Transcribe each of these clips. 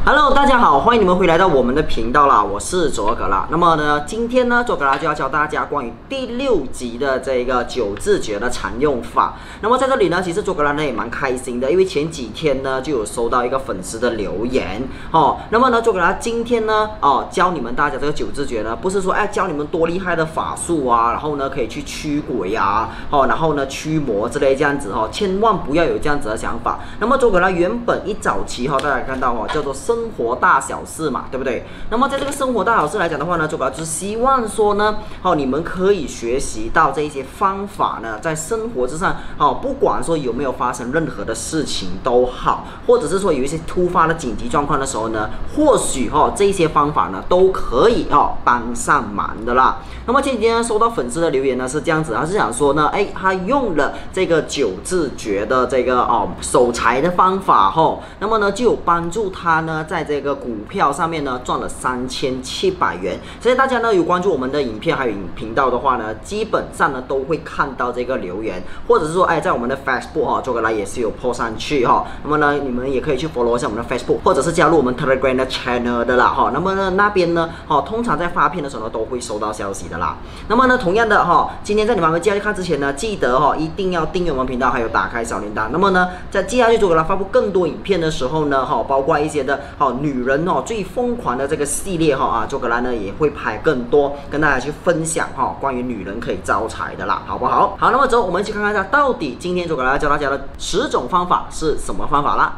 Hello， 大家好，欢迎你们回来到我们的频道啦，我是佐格拉。那么呢，今天呢，佐格拉就要教大家关于第6集的这个9字诀的常用法。那么在这里呢，其实佐格拉呢也蛮开心的，因为前几天呢就有收到一个粉丝的留言哦。那么呢，佐格拉今天呢教你们大家这个9字诀呢，不是说教你们多厉害的法术啊，然后呢可以去驱鬼啊，然后呢驱魔之类这样子千万不要有这样子的想法。那么佐格拉原本一早期大家看到叫做生活大小事嘛，对不对？那么在这个生活大小事来讲的话呢，佐格拉就是希望说呢，你们可以学习到这一些方法呢，在生活之上，不管说有没有发生任何的事情都好，或者是说有一些突发的紧急状况的时候呢，或许这一些方法呢都可以帮上忙的啦。那么今天收到粉丝的留言呢是这样子，他是想说呢，他用了这个9字诀的这个守财的方法那么呢就有帮助他呢在这个股票上面呢赚了3700元。所以大家呢有关注我们的影片还有频道的话呢，基本上呢都会看到这个留言，或者是说在我们的 Facebook 佐格拉也是有 po 上去那么呢你们也可以去 follow 一下我们的 Facebook， 或者是加入我们 Telegram 的 channel 的啦那么呢那边呢通常在发片的时候呢都会收到消息的啦。那么呢同样的今天在你们接下去看之前呢，记得一定要订阅我们频道，还有打开小铃铛。那么呢在接下去佐格拉发布更多影片的时候呢包括一些的女人最疯狂的这个系列佐格拉呢也会拍更多跟大家去分享关于女人可以招财的啦，好不好？好，那么走，我们一起看看一下到底今天佐格拉教大家的10种方法是什么方法啦。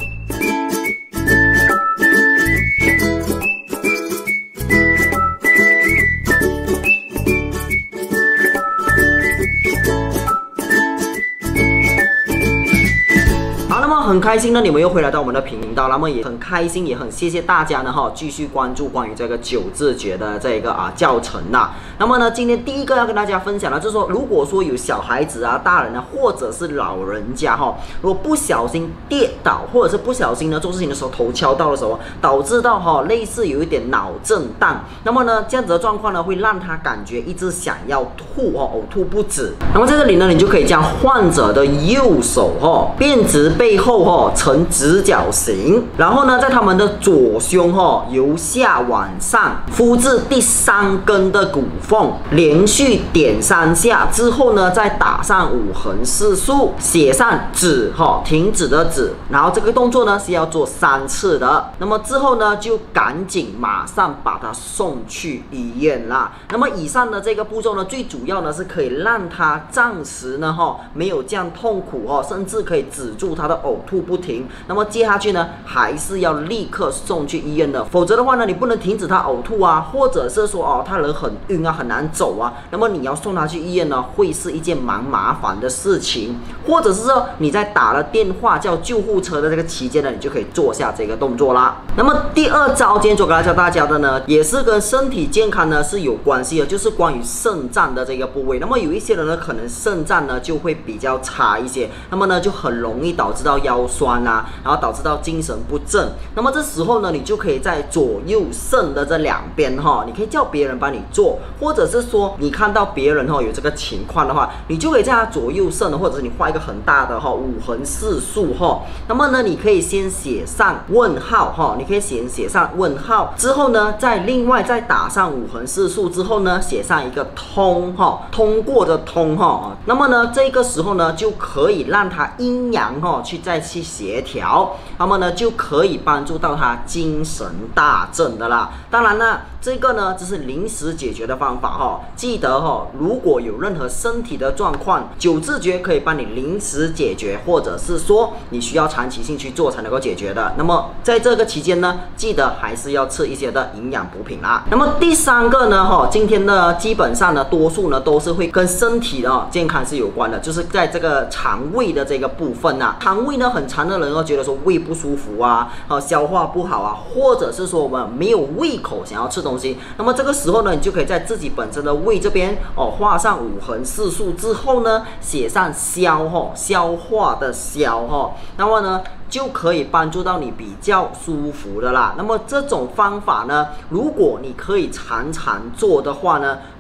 很开心呢，你们又回来到我们的频道，那么也很开心，也很谢谢大家呢继续关注关于这个9字诀的这个教程啦。那么呢，今天第一个要跟大家分享的就是说，如果说有小孩子啊、大人啊，或者是老人家如果不小心跌倒，或者是不小心呢做事情的时候头敲到的时候，导致到类似有一点脑震荡，那么呢这样子的状况呢会让他感觉一直想要吐呕吐不止。那么在这里呢，你就可以将患者的右手变直背后呈直角形，然后呢在他们的左胸由下往上敷至第3根的骨缝，连续点3下之后呢，再打上5横4竖，写上止停止的止，然后这个动作呢是要做3次的。那么之后呢就赶紧马上把他送去医院啦。那么以上的这个步骤呢，最主要呢是可以让他暂时呢没有这样痛苦甚至可以止住他的呕吐不停。那么接下去呢还是要立刻送去医院的，否则的话呢你不能停止他呕吐啊，或者是说他人很晕啊，很难走啊，那么你要送他去医院呢会是一件蛮麻烦的事情，或者是说你在打了电话叫救护车的这个期间呢，你就可以做下这个动作啦。那么第2招今天佐格拉教大家的呢，也是跟身体健康呢是有关系的，就是关于肾脏的这个部位。那么有一些人呢可能肾脏呢就会比较差一些，那么呢就很容易导致到腰酸啊，然后导致到精神不振。那么这时候呢，你就可以在左右肾的这两边你可以叫别人帮你做，或者是说你看到别人有这个情况的话，你就可以在他左右肾，或者是你画一个很大的5横4竖那么呢，你可以先写上问号你可以先写上问号，之后呢，另外再打上5横4竖之后呢，写上一个通通过的通那么呢，这个时候呢，就可以让他阴阳再去协调，那么呢，就可以帮助到他精神大振的啦。当然呢，这个呢，这是临时解决的方法记得如果有任何身体的状况，9字诀可以帮你临时解决，或者是说你需要长期性去做才能够解决的。那么在这个期间呢，记得还是要吃一些的营养补品啦。那么第3个呢今天呢基本上呢多数呢都是会跟身体的健康是有关的，就是在这个肠胃的这个部分肠胃呢很常的人觉得说胃不舒服啊消化不好啊，或者是说我们没有胃口想要吃东西，那么这个时候呢，你就可以在自己本身的胃这边画上5横4竖之后呢，写上消化的消那么呢就可以帮助到你比较舒服的啦。那么这种方法呢，如果你可以常常做的话呢，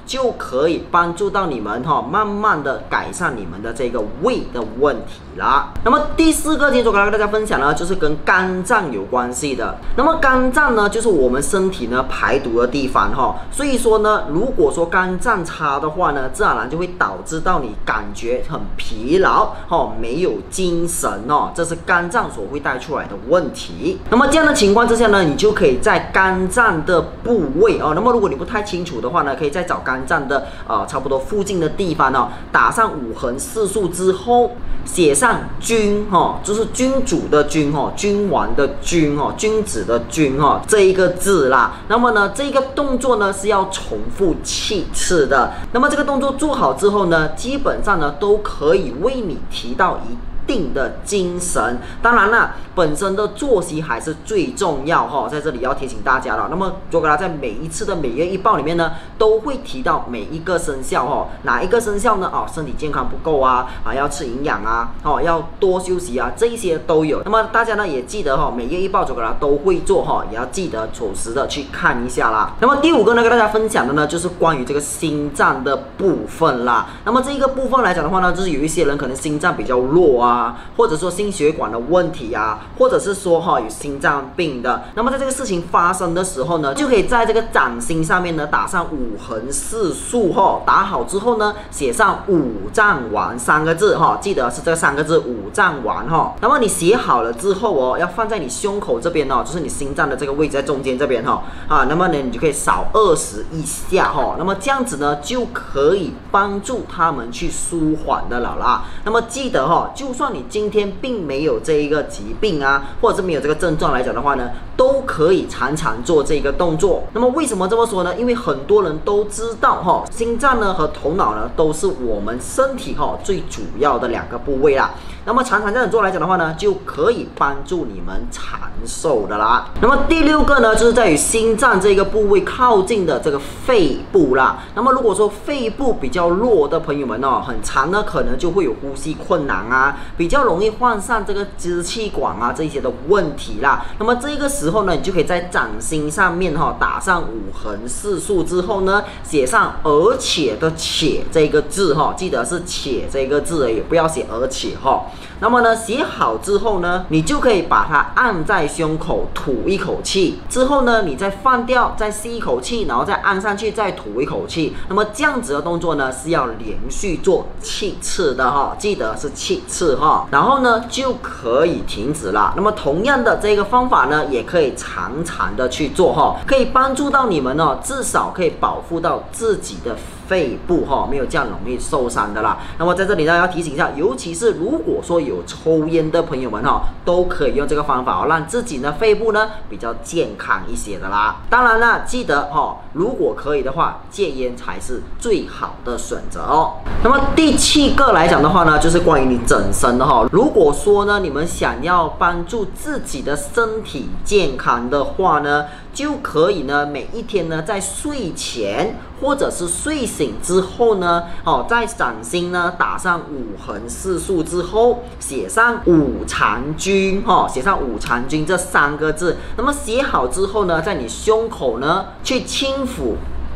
就可以帮助到你们慢慢的改善你们的这个胃的问题啦。那么第4个今天跟大家分享呢，就是跟肝脏有关系的。那么肝脏呢，就是我们身体呢排毒的地方所以说呢，如果说肝脏差的话呢，自然而然就会导致到你感觉很疲劳没有精神这是肝脏所会带出来的问题。那么这样的情况之下呢，你就可以在肝脏的部位那么如果你不太清楚的话呢，可以再找肝脏的差不多附近的地方打上5横4竖之后，写上君就是君主的君君王的君君子的君这一个字啦。那么呢，这个动作呢是要重复7次的。那么这个动作做好之后呢，基本上呢都可以为你提到一定的精神。当然啦，本身的作息还是最重要在这里要提醒大家了。那么就给他在每一次的每月一报里面呢，都会提到每一个生肖哪一个生肖呢身体健康不够要吃营养要多休息这一些都有。那么大家呢也记得每月一报就给他都会做也要记得守时的去看一下啦。那么第5个呢跟大家分享的呢，就是关于这个心脏的部分啦。那么这一个部分来讲的话呢，就是有一些人可能心脏比较弱或者说心血管的问题或者是说有心脏病的。那么在这个事情发生的时候呢，就可以在这个掌心上面呢打上5横4竖打好之后呢，写上五脏丸3个字记得是这个3个字五脏丸那么你写好了之后要放在你胸口这边就是你心脏的这个位置在中间这边那么呢你就可以扫21下那么这样子呢就可以帮助他们去舒缓的了啦。那么记得就算你今天并没有这一个疾病或者是没有这个症状来讲的话呢，都可以常常做这个动作。那么为什么这么说呢？因为很多人都知道心脏呢和头脑呢都是我们身体最主要的2个部位啦。那么常常这样做来讲的话呢，就可以帮助你们长寿的啦。那么第6个呢，就是在于心脏这个部位靠近的这个肺部啦。那么如果说肺部比较弱的朋友们很常呢可能就会有呼吸困难比较容易患上这个支气管这一些的问题啦。那么这个时候呢，你就可以在掌心上面打上5横4竖之后呢，写上而且的且这个字记得是且这个字而已，不要写而且那么呢写好之后呢，你就可以把它按在胸口吐一口气，之后呢你再放掉，再吸一口气，然后再按上去，再吐一口气。那么这样子的动作呢是要连续做7次的记得是7次然后呢就可以停止了。那么同样的这个方法呢也可以常常的去做可以帮助到你们至少可以保护到自己的肺部没有这样容易受伤的啦。那么在这里呢要提醒一下，尤其是如果说有抽烟的朋友们都可以用这个方法让自己的肺部呢比较健康一些的啦。当然啦，记得如果可以的话，戒烟才是最好的选择那么第7个来讲的话呢，就是关于你整身的如果说呢你们想要帮助自己的身体健康的话呢，就可以呢每一天呢在睡前或者是睡醒之后呢在掌心呢打上5横4竖之后，写上五常君写上五常君这3个字。那么写好之后呢，在你胸口呢去轻抚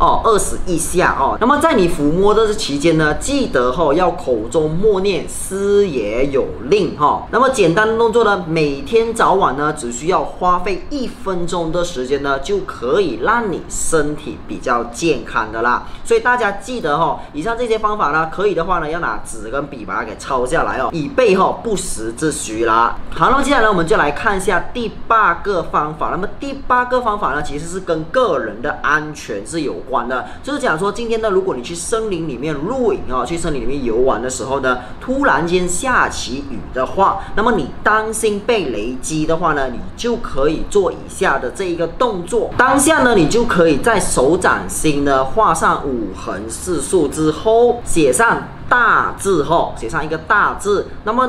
21下那么在你抚摸的这期间呢，记得要口中默念师爷有令那么简单的动作呢，每天早晚呢只需要花费1分钟的时间呢，就可以让你身体比较健康的啦。所以大家记得以上这些方法呢，可以的话呢要拿纸跟笔把它给抄下来以备不时之需啦。好，那么接下来我们就来看一下第8个方法。那么第8个方法呢，其实是跟个人的安全是有关的，就是讲说今天呢，如果你去森林里面露营去森林里面游玩的时候呢，突然间下起雨的话，那么你担心被雷击的话呢，你就可以做以下的这一个动作。当下呢，你就可以在手掌心呢画上5横4竖之后，写上大字写上一个大字。那么呢，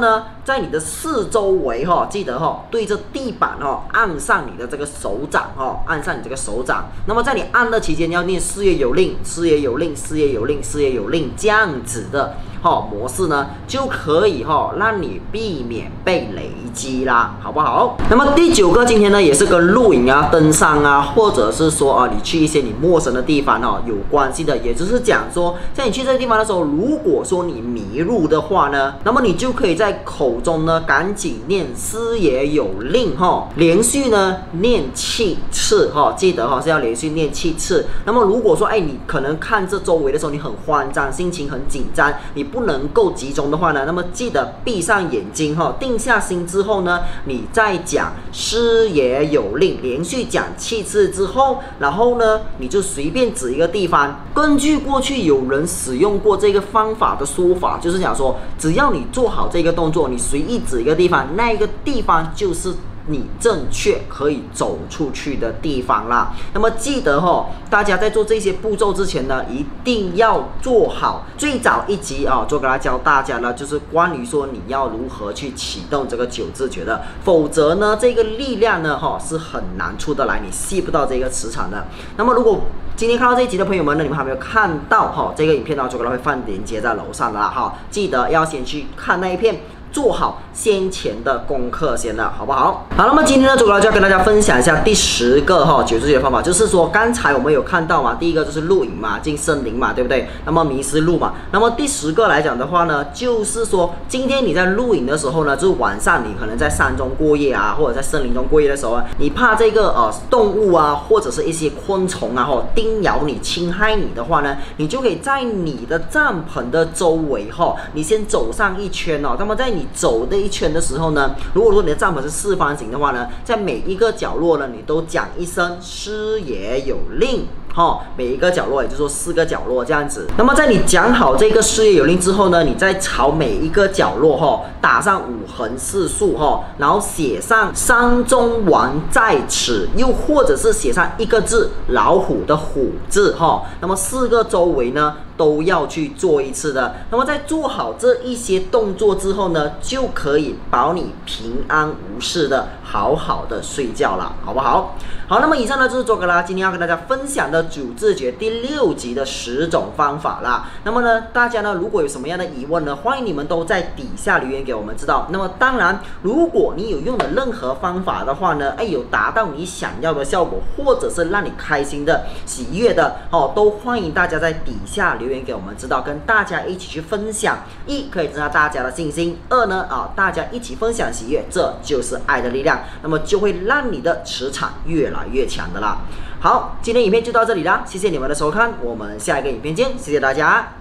在你的四周围记得对着地板按上你的这个手掌按上你这个手掌。那么在你按的期间要念事业有令，事业有令，事业有令，事业有令这样子的模式呢，就可以让你避免被雷击啦，好不好？那么第9个今天呢，也是跟露营啊、登山啊，或者是说你去一些你陌生的地方有关系的，也就是讲说，在你去这个地方的时候，如果说你迷路的话呢，那么你就可以在口中呢赶紧念师爷有令连续呢念7次记得是要连续念7次。那么如果说你可能看这周围的时候你很慌张，心情很紧张，你不能够集中的话呢，那么记得闭上眼睛定下心之后呢，你再讲师爷有令，连续讲7次之后，然后呢你就随便指一个地方。根据过去有人使用过这个方法的说法，就是讲说，只要你做好这个动作，你随意指一个地方，那一个地方就是你正确可以走出去的地方啦。那么记得大家在做这些步骤之前呢，一定要做好最早一集就给他教大家呢，就是关于说你要如何去启动这个9字诀的，否则呢这个力量呢是很难出得来，你吸不到这个磁场的。那么如果今天看到这一集的朋友们呢，你们还没有看到这个影片呢，就给他会放链接在楼上的啦记得要先去看那一片，做好先前的功课先了，好不好？好，那么今天呢，就要跟大家分享一下第10个9字诀的方法，就是说刚才我们有看到嘛，第一个就是露营嘛，进森林嘛，对不对？那么迷失路嘛。那么第10个来讲的话呢，就是说今天你在露营的时候呢，就是晚上你可能在山中过夜啊，或者在森林中过夜的时候啊，你怕这个动物啊，或者是一些昆虫啊叮咬你、侵害你的话呢，你就可以在你的帐篷的周围你先走上一圈那么在你走的一圈的时候呢，如果说你的帐篷是4方形的话呢，在每一个角落呢，你都讲一声师爷有令每一个角落，也就是说4个角落这样子。那么在你讲好这个师爷有令之后呢，你再朝每一个角落打上5横4竖然后写上山中王在此，又或者是写上一个字老虎的虎字那么4个周围呢都要去做一次的。那么在做好这一些动作之后呢，就可以保你平安无事的好好的睡觉了，好不好？好，那么以上呢就是今天要跟大家分享的9字诀第6集的10种方法啦。那么呢，大家呢如果有什么样的疑问呢，欢迎你们都在底下留言给我们知道。那么当然，如果你有用的任何方法的话呢，有达到你想要的效果，或者是让你开心的、喜悦的都欢迎大家在底下留言给我们知道，跟大家一起去分享。一可以增加大家的信心，二呢大家一起分享喜悦，这就是爱的力量，那么就会让你的磁场越来越强的啦。好，今天影片就到这里啦，谢谢你们的收看，我们下一个影片见，谢谢大家。